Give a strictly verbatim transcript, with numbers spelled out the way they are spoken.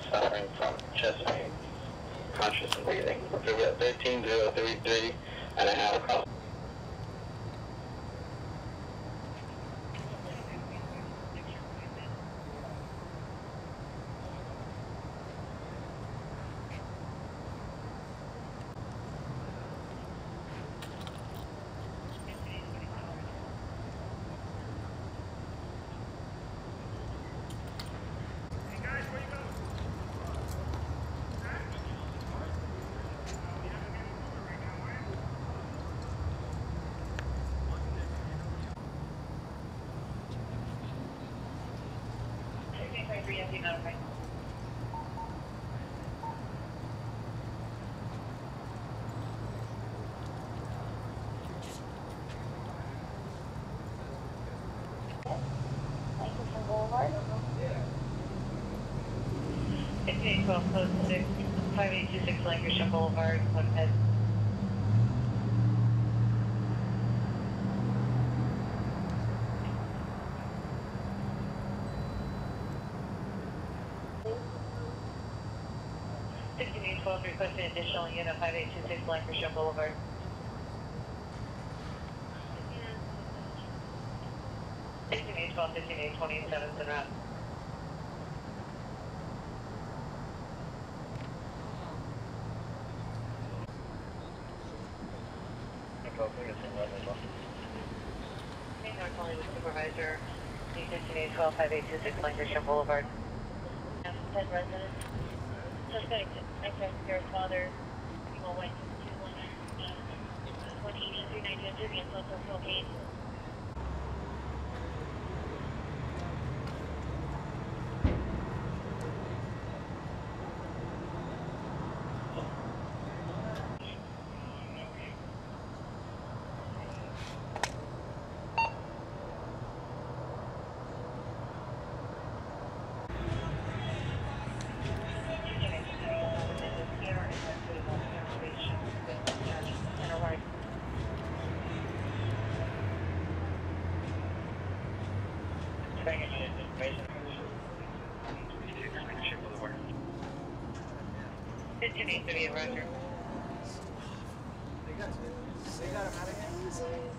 suffering from chest pain, conscious and breathing. So we have thirteen zero three three and a half across. fifteen twelve, code six, five eight two six Lancashire Boulevard, go ahead. fifteen twelve, requesting additional unit, five eight two six Lancashire Boulevard. fifteen twelve, fifteen twenty-seven, and around. North Hollywood Supervisor, fifteen twelve, five eight two six Lancashire Boulevard. ten residents. Suspect, access your father, people went to one eighty, three ninety, and social cocaine. fifteen eight thirty, Roger. They got, they got him out of here.